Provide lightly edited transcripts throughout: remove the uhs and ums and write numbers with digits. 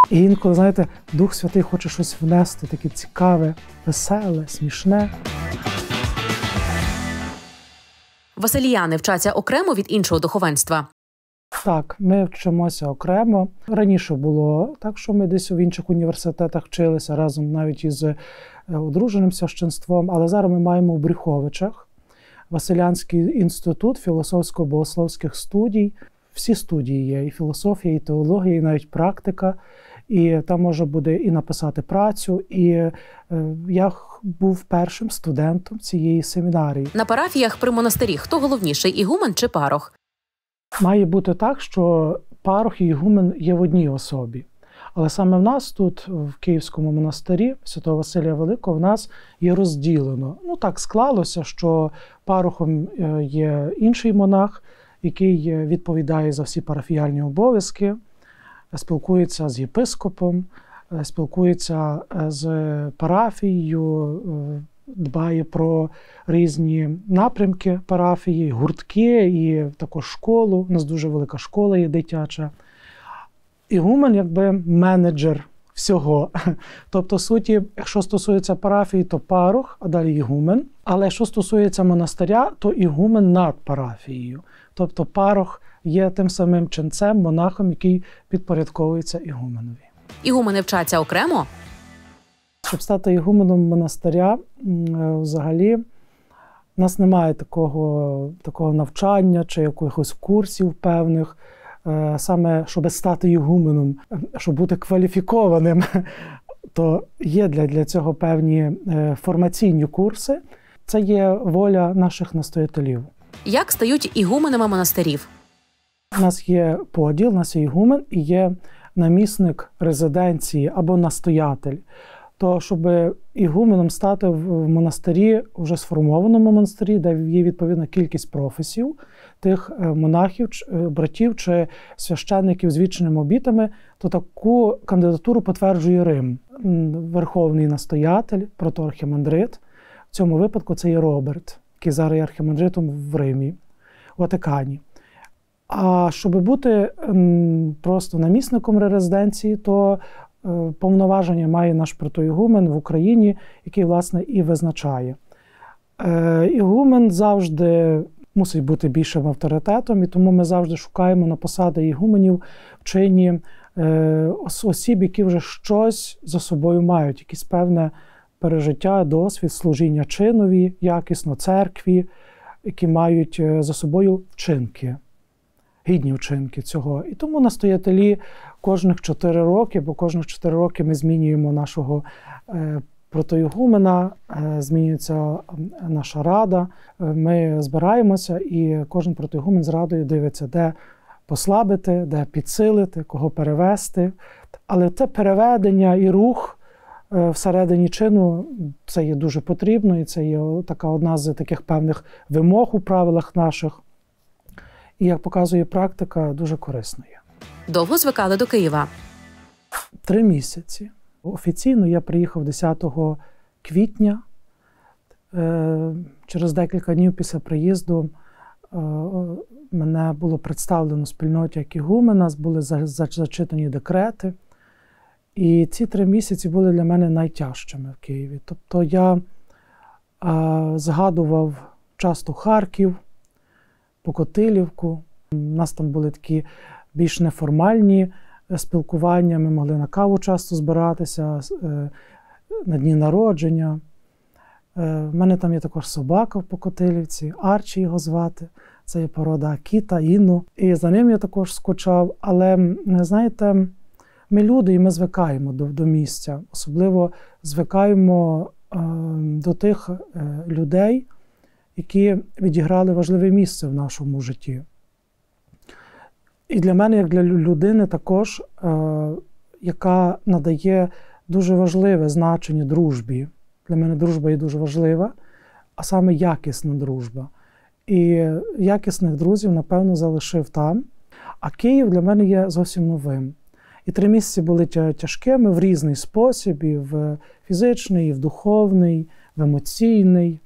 І інколи, знаєте, Дух Святий хоче щось внести, таке цікаве, веселе, смішне. Василіяни вчаться окремо від іншого духовенства? Так, ми вчимося окремо. Раніше було так, що ми десь в інших університетах вчилися разом навіть із одруженим священством, але зараз ми маємо в Брюховичах Василянський інститут філософсько-богословських студій. Всі студії є, і філософія, і теологія, і навіть практика. І там можна буде і написати працю. І я був першим студентом цієї семінарії. На парафіях при монастирі хто головніший, ігумен чи парох? Має бути так, що парох і ігумен є в одній особі. Але саме в нас тут, в Київському монастирі Святого Василія Великого, в нас є розділено. Ну так склалося, що парохом є інший монах, який відповідає за всі парафіяльні обов'язки, спілкується з єпископом, спілкується з парафією, дбає про різні напрямки парафії, гуртки і також школу. У нас дуже велика школа є дитяча. Ігумен якби менеджер всього. Тобто, в суті, якщо стосується парафії, то парох, а далі ігумен. Але якщо стосується монастиря, то ігумен над парафією. Тобто парох є тим самим ченцем, монахом, який підпорядковується ігуменові. Ігумени вчаться окремо? Щоб стати ігуменом монастиря, взагалі, у нас немає такого навчання чи якихось курсів певних. Саме, щоб стати ігуменом, щоб бути кваліфікованим, то є для цього певні формаційні курси. Це є воля наших настоятелів. Як стають ігуменами монастирів? У нас є поділ, у нас є ігумен і є намісник резиденції або настоятель. То, щоб ігуменом стати в монастирі, вже сформованому монастирі, де є відповідна кількість професів, тих монахів, братів чи священників з вічними обітами, то таку кандидатуру потверджує Рим. Верховний настоятель, протоархімандрит. В цьому випадку це є Роберт, який зараз є архімандритом в Римі, в Ватикані. А щоб бути просто намісником резиденції, то повноваження має наш протоігумен в Україні, який, власне, і визначає. Ігумен завжди мусить бути більшим авторитетом, і тому ми завжди шукаємо на посади ігуменів в чині осіб, які вже щось за собою мають, якесь певне пережиття, досвід, служіння чинові, якісно церкві, які мають за собою вчинки, гідні вчинки цього. І тому настоятелі кожних 4 роки, бо кожних 4 роки ми змінюємо нашого протоігумена, змінюється наша рада, ми збираємося і кожен протоігумен з радою дивиться, де послабити, де підсилити, кого перевести. Але це переведення і рух всередині чину, це є дуже потрібно, і це є така одна з таких певних вимог у правилах наших. І, як показує практика, дуже корисно є. Довго звикали до Києва? 3 місяці. Офіційно я приїхав 10 квітня. Через декілька днів після приїзду мене було представлено спільноті як ігумена, були зачитані декрети. І ці 3 місяці були для мене найтяжчими в Києві. Тобто я згадував часто Харків, Покотилівку. У нас там були такі більш неформальні спілкування, ми могли на каву часто збиратися, на дні народження. В мене там є також собака в Покотилівці, Арчі його звати, це є порода Акіта, Інну. І за ним я також скучав, але, знаєте, ми люди і ми звикаємо до місця. Особливо звикаємо до тих людей, які відіграли важливе місце в нашому житті. І для мене, як для людини також, яка надає дуже важливе значення дружбі. Для мене дружба є дуже важлива, а саме якісна дружба. І якісних друзів, напевно, залишив там. А Київ для мене є зовсім новим. І 3 місяці були тяжкими в різний спосіб, і в фізичний, і в духовний, в емоційний.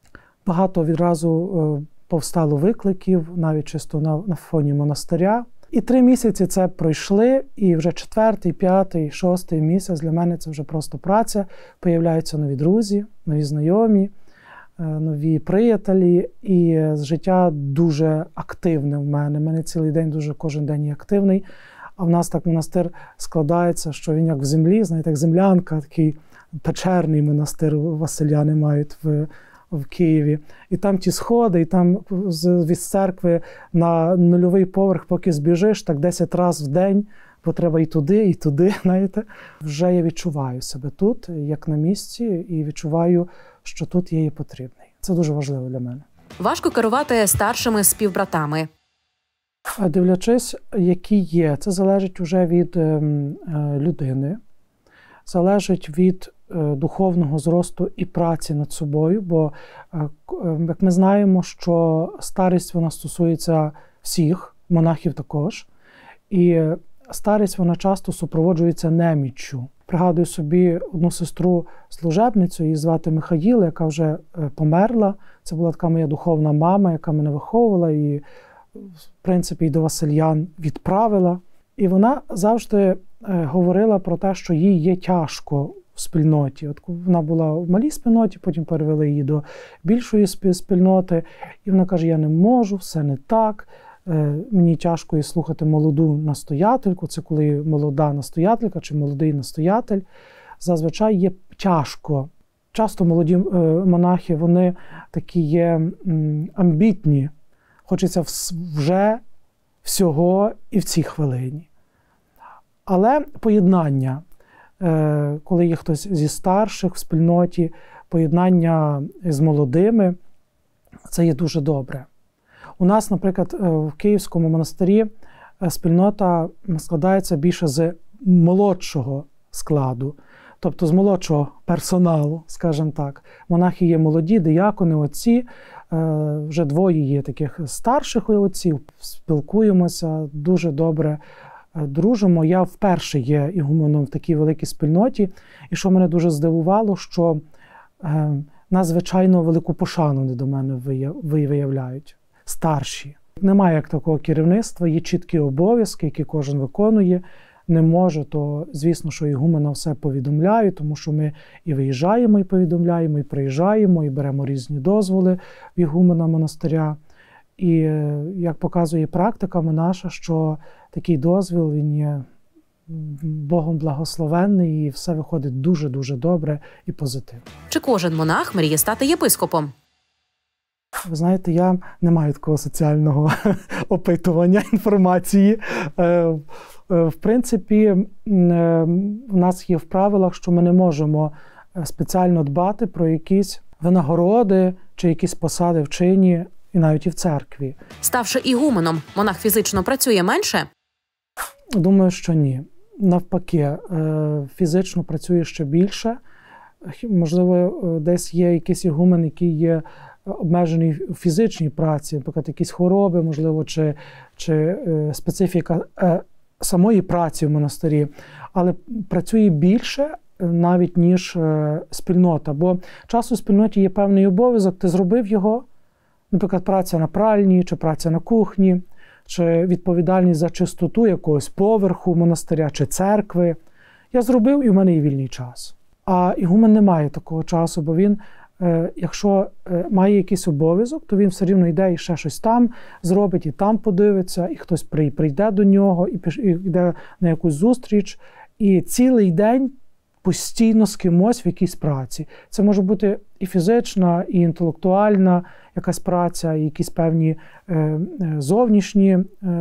Багато відразу повстало викликів, навіть чисто на фоні монастиря. І 3 місяці це пройшли, і вже 4-й, 5-й, 6-й місяць для мене це вже просто праця. Появляються нові друзі, нові знайомі, нові приятелі, і життя дуже активне в мене. У мене цілий день дуже кожен день є активний. А в нас так монастир складається, що він як в землі, знаєте, як землянка, такий печерний монастир василяни мають в Києві. І там ті сходи, і там від церкви на 0-й поверх, поки збіжиш, так 10 разів в день, бо треба і туди, знаєте. Вже я відчуваю себе тут, як на місці, і відчуваю, що тут я є потрібний. Це дуже важливо для мене. Важко керувати старшими співбратами. Дивлячись, які є, це залежить вже від людини, залежить від духовного зросту і праці над собою, бо, як ми знаємо, що старість вона стосується всіх, монахів також, і старість вона часто супроводжується неміччю. Пригадую собі одну сестру-служебницю, її звати Михаїла, яка вже померла. Це була така моя духовна мама, яка мене виховувала і, в принципі, і до Васильян відправила. І вона завжди говорила про те, що їй є тяжко в спільноті. От вона була в малій спільноті, потім перевели її до більшої спільноти. І вона каже, я не можу, все не так. Мені тяжко і слухати молоду настоятельку. Це коли молода настоятелька чи молодий настоятель. Зазвичай є тяжко. Часто молоді монахи, вони такі є амбітні. Хочеться вже всього і в цій хвилині. Але поєднання, коли є хтось зі старших в спільноті, поєднання з молодими, це є дуже добре. У нас, наприклад, в Київському монастирі спільнота складається більше з молодшого складу, тобто з молодшого персоналу, скажімо так. Монахи є молоді, диякони, отці, вже 2 є таких старших отців, спілкуємося, дуже добре дружимо. Я вперше є ігуменом в такій великій спільноті, і що мене дуже здивувало, що надзвичайно велику пошану вони до мене виявляють. Старші. Немає як такого керівництва, є чіткі обов'язки, які кожен виконує. Не може, то, звісно, що ігумена все повідомляє, тому що ми і виїжджаємо, і повідомляємо, і приїжджаємо, і беремо різні дозволи в ігумена монастиря. І, як показує практика наша, що такий дозвіл, він є Богом благословенний, і все виходить дуже-дуже добре і позитивно. Чи кожен монах мріє стати єпископом? Ви знаєте, я не маю такого соціального опитування інформації. В принципі, в нас є в правилах, що ми не можемо спеціально дбати про якісь винагороди чи якісь посади в чині, і навіть і в церкві. Ставши ігуменом, монах фізично працює менше? Думаю, що ні. Навпаки, фізично працює ще більше. Можливо, десь є якийсь ігумен, який є обмежений у фізичній праці, наприклад, якісь хвороби, можливо, чи специфіка самої праці в монастирі, але працює більше навіть, ніж спільнота. Бо часу в спільноті є певний обов'язок, ти зробив його, наприклад, праця на пральні, чи праця на кухні, чи відповідальність за чистоту якогось поверху монастиря, чи церкви. Я зробив, і в мене є вільний час. А ігумен не має такого часу, бо він, якщо має якийсь обов'язок, то він все рівно йде і ще щось там зробить, і там подивиться, і хтось прийде до нього, і йде на якусь зустріч, і цілий день постійно з кимось в якійсь праці. Це може бути і фізична, і інтелектуальна якась праця, і якісь певні зовнішні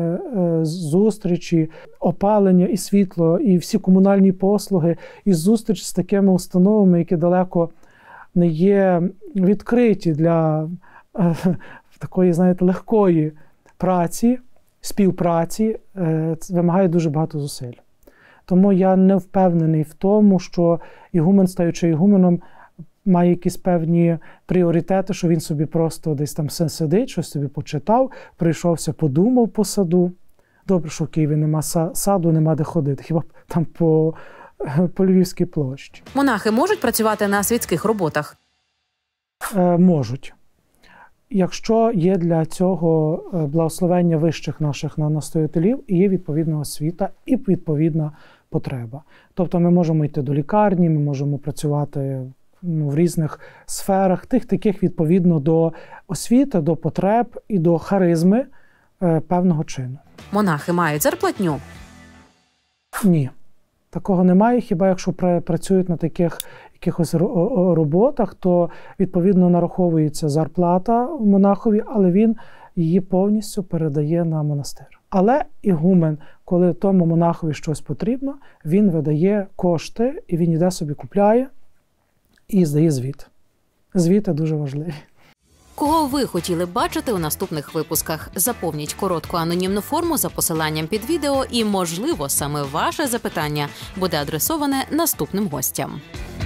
зустрічі, опалення і світло, і всі комунальні послуги, і зустріч з такими установами, які далеко не є відкриті для такої, знаєте, легкої праці, співпраці, вимагає дуже багато зусиль. Тому я не впевнений в тому, що ігумен, стаючи ігуменом, має якісь певні пріоритети, що він собі просто десь там сидить, щось собі почитав, прийшовся, подумав по саду. Добре, що в Києві нема саду, нема де ходити, хіба там по Львівській площі. Монахи можуть працювати на світських роботах? Можуть. якщо є для цього благословення вищих наших настоятелів, і є відповідна освіта і відповідна потреба. Тобто ми можемо йти до лікарні, ми можемо працювати в різних сферах, таких відповідно до освіти, до потреб і до харизми певного чину. Монахи мають зарплатню? Ні. Такого немає, хіба якщо працюють на таких якихось роботах, то відповідно нараховується зарплата монахові, але він її повністю передає на монастир. Але ігумен, коли тому монахові щось потрібно, він видає кошти, і він іде собі купляє і здає звіт. Звіти дуже важливі. Кого ви хотіли б бачити у наступних випусках? Заповніть коротку анонімну форму за посиланням під відео і, можливо, саме ваше запитання буде адресоване наступним гостям.